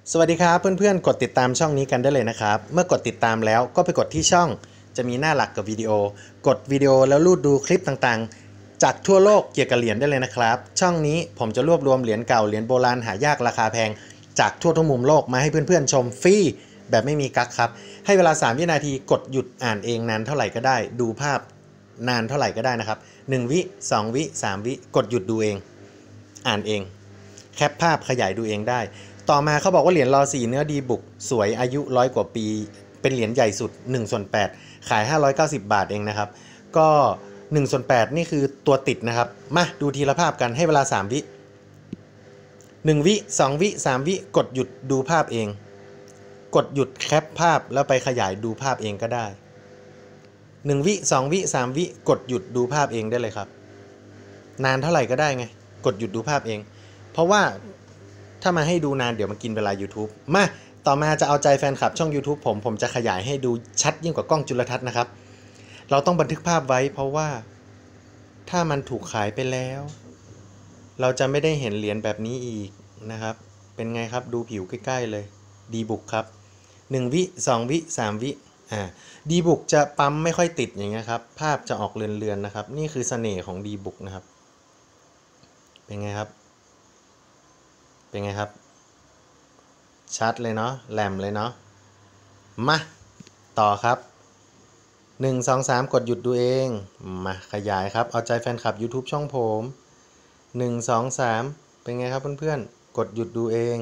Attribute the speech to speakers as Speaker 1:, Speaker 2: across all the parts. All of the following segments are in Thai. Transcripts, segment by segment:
Speaker 1: สวัสดีครับเพื่อนๆกดติดตามช่องนี้กันได้เลยนะครับเมื่อกดติดตามแล้วก็ไปกดที่ช่องจะมีหน้าหลักกับวิดีโอกดวิดีโอแล้วลูดดูคลิปต่างๆจากทั่วโลกเกี่ยวกับเหรียญได้เลยนะครับช่องนี้ผมจะรวบรวมเหรียญเก่าเหรียญโบราณหายากราคาแพงจากทั่วทุกมุมโลกมาให้เพื่อนๆชมฟรีแบบไม่มีกั๊กครับให้เวลา3วินาทีกดหยุดอ่านเองนานเท่าไหร่ก็ได้ดูภาพนานเท่าไหร่ก็ได้นะครับ1วิ2วิ3วิกดหยุดดูเองอ่านเองแคปภาพขยายดูเองได้ต่อมาเขาบอกว่าเหรียญร.4 เนื้อดีบุกสวยอายุ100 กว่าปีเป็นเหรียญใหญ่สุด1/8ขาย590 บาทเองนะครับก็1/8นี่คือตัวติดนะครับมาดูทีละภาพกันให้เวลา3วิ1วิ2วิ3วิกดหยุดดูภาพเองกดหยุดแคปภาพแล้วไปขยายดูภาพเองก็ได้1วิ2วิ3วิกดหยุดดูภาพเองได้เลยครับนานเท่าไหร่ก็ได้ไงกดหยุดดูภาพเองเพราะว่าถ้ามาให้ดูนานเดี๋ยวมันกินเวลา YouTube มาต่อมาจะเอาใจแฟนคลับช่อง YouTube ผมจะขยายให้ดูชัดยิ่งกว่ากล้องจุลทรรศน์นะครับเราต้องบันทึกภาพไว้เพราะว่าถ้ามันถูกขายไปแล้วเราจะไม่ได้เห็นเหรียญแบบนี้อีกนะครับเป็นไงครับดูผิวใกล้ๆเลยดีบุกครับ1วิ2วิ3วิดีบุกจะปั๊มไม่ค่อยติดอย่างเงี้ยครับภาพจะออกเลือนๆนะครับนี่คือเสน่ห์ของดีบุกนะครับเป็นไงครับเป็นไงครับชัดเลยเนาะแหลมเลยเนาะมาต่อครับ1 2 3กดหยุดดูเองมาขยายครับเอาใจแฟนคลับ YouTube ช่องผม1 2 3เป็นไงครับเพื่อนๆกดหยุดดูเอง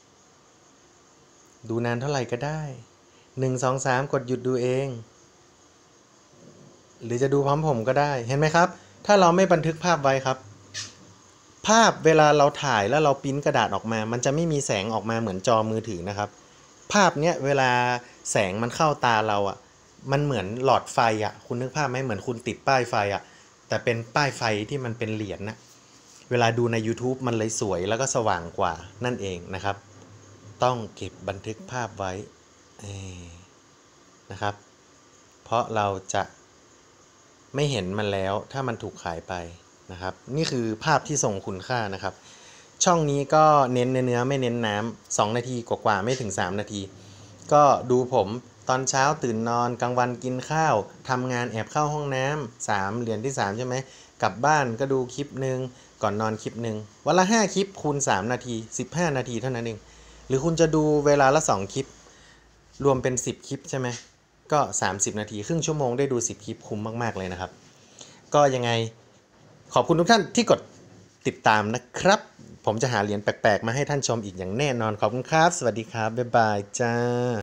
Speaker 1: ดูนานเท่าไหร่ก็ได้1 2 3กดหยุดดูเองหรือจะดูพร้อมผมก็ได้เห็นไหมครับถ้าเราไม่บันทึกภาพไว้ครับภาพเวลาเราถ่ายแล้วเราพิมพ์กระดาษออกมามันจะไม่มีแสงออกมาเหมือนจอมือถือนะครับภาพเนี้ยเวลาแสงมันเข้าตาเราอ่ะมันเหมือนหลอดไฟอ่ะคุณนึกภาพไหมเหมือนคุณติดป้ายไฟอ่ะแต่เป็นป้ายไฟที่มันเป็นเหรียญนะเวลาดูใน YouTube มันเลยสวยแล้วก็สว่างกว่านั่นเองนะครับต้องเก็บบันทึกภาพไว้นะครับเพราะเราจะไม่เห็นมันแล้วถ้ามันถูกขายไปนะครับนี่คือภาพที่ทรงคุณค่านะครับช่องนี้ก็เน้นเนื้อไม่เน้นน้ำ2 นาทีกว่าๆไม่ถึง3 นาทีก็ดูผมตอนเช้าตื่นนอนกลางวันกินข้าวทำงานแอบเข้าห้องน้ำ3เหรียญที่3ใช่ไหมกลับบ้านก็ดูคลิปหนึ่งก่อนนอนคลิปหนึ่งวันละ5 คลิปคูณ3 นาที15 นาทีเท่านั้นเองหรือคุณจะดูเวลาละ2 คลิปรวมเป็น10 คลิปใช่ไหมก็30 นาทีครึ่งชั่วโมงได้ดู10 คลิปคุ้มมากๆเลยนะครับก็ยังไงขอบคุณทุกท่านที่กดติดตามนะครับผมจะหาเหรียญแปลกๆมาให้ท่านชมอีกอย่างแน่นอนขอบคุณครับสวัสดีครับบ๊ายบายจ้า